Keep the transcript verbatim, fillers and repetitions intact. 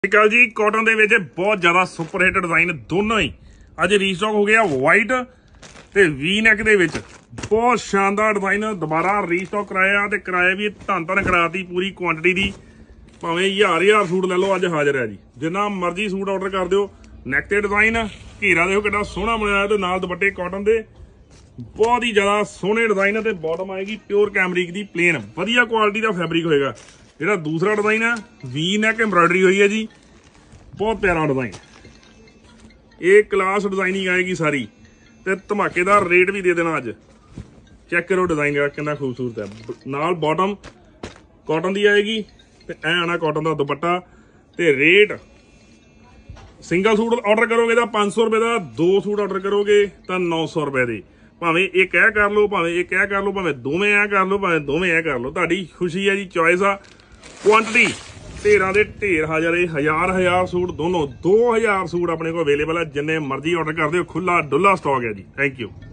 ਅਕਾਲ ਜੀ ਕਾਟਨ ਦੇ ਵਿੱਚ ਬਹੁਤ ਜ਼ਿਆਦਾ ਸੁਪਰ ਹਿੱਟ ਡਿਜ਼ਾਈਨ ਦੋਨੋਂ ਹੀ ਅੱਜ ਰੀਸਟਾਕ ਹੋ ਗਿਆ ਵਾਈਟ ਤੇ ਵੀ ਨੈਕ ਦੇ ਵਿੱਚ ਬਹੁਤ ਸ਼ਾਨਦਾਰ ਡਿਜ਼ਾਈਨ ਦੁਬਾਰਾ ਰੀਸਟਾਕ ਕਰਾਇਆ ਤੇ ਕਿਰਾਇਆ ਵੀ ਧੰਨ ਧੰਨ ਕਰਾਤੀ ਪੂਰੀ ਕੁਆਂਟੀਟੀ ਦੀ ਭਾਵੇਂ ਹਜ਼ਾਰ ਹਜ਼ਾਰ ਸੂਟ ਲੈ ਲਓ ਅੱਜ ਹਾਜ਼ਰ ਹੈ ਜੀ ਜਿੰਨਾ ਮਰਜ਼ੀ ਸੂਟ ਆਰਡਰ ਕਰ ਦਿਓ ਨੈਕ ਤੇ ਡਿਜ਼ਾਈਨ ਘੇਰਾ ਦੇਖੋ ਕਿੰਨਾ ਸੋਹਣਾ ਬਣਾਇਆ ਤੇ ਨਾਲ ਦੁਪੱਟੇ ਕਾਟਨ ਦੇ ਬਹੁਤ ਹੀ ਜ਼ਿਆਦਾ ਸੋਹਣੇ ਡਿਜ਼ਾਈਨ ਤੇ ਬਾਟਮ ਆਏਗੀ ਪਿਓਰ ਕੈਮਰਿਕ ਦੀ ਪਲੇਨ ਵਧੀਆ ਕੁਆਲਿਟੀ ਦਾ ਫੈਬਰਿਕ ਹੋਏਗਾ। ਜਿਹੜਾ ਦੂਸਰਾ ਡਿਜ਼ਾਈਨ ਹੈ ਵੀ ਨੈਕ ਐਮਬਰਾਇਡਰੀ ਹੋਈ ਹੈ ਜੀ ਬਹੁਤ ਪਿਆਰਾ ਡਿਜ਼ਾਈਨ ਇਹ ਕਲਾਸ ਡਿਜ਼ਾਈਨਿੰਗ ਆਏਗੀ ਸਾਰੀ ਤੇ ਧਮਾਕੇਦਾਰ ਰੇਟ ਵੀ ਦੇ ਦੇਣਾ ਅੱਜ ਚੈੱਕ ਕਰੋ ਡਿਜ਼ਾਈਨ ਕਿੰਨਾ ਖੂਬਸੂਰਤ ਹੈ ਨਾਲ ਬਾਟਮ ਕਾਟਨ ਦੀ ਆਏਗੀ ਤੇ ਐ ਆਣਾ ਕਾਟਨ ਦਾ ਦੁਪੱਟਾ ਤੇ ਰੇਟ ਸਿੰਗਲ ਸੂਟ ਆਰਡਰ ਕਰੋਗੇ ਤਾਂ ਪੰਜ ਸੌ ਰੁਪਏ ਦਾ ਦੋ ਸੂਟ ਆਰਡਰ ਕਰੋਗੇ ਤਾਂ ਨੌ ਸੌ ਰੁਪਏ ਦੇ ਭਾਵੇਂ ਇੱਕ ਇਹ ਕਰ ਲਓ ਭਾਵੇਂ ਇੱਕ ਇਹ ਕਰ ਲਓ ਭਾਵੇਂ ਦੋਵੇਂ ਇਹ ਕਰ ਲਓ ਭਾਵੇਂ ਦੋਵੇਂ ਇਹ ਕਰ ਲਓ ਤੁਹਾਡੀ ਖੁਸ਼ੀ ਹੈ ਜੀ ਚੋਇਸ ਆ ਕੁਆਂਟੀਟੀ ਢੇਰਾਂ ਦੇ ਢੇਰ ਹਜ਼ਾਰੇ ਹਜ਼ਾਰ ਹਜ਼ਾਰ ਸੂਟ ਦੋਨੋਂ ਦੋ ਹਜ਼ਾਰ ਸੂਟ ਆਪਣੇ ਕੋਲ ਅਵੇਲੇਬਲ ਹੈ ਜਿੰਨੇ ਮਰਜ਼ੀ ਆਰਡਰ ਕਰ ਦਿਓ ਖੁੱਲਾ ਡੁੱਲਾ ਸਟਾਕ ਹੈ ਜੀ ਥੈਂਕ ਯੂ।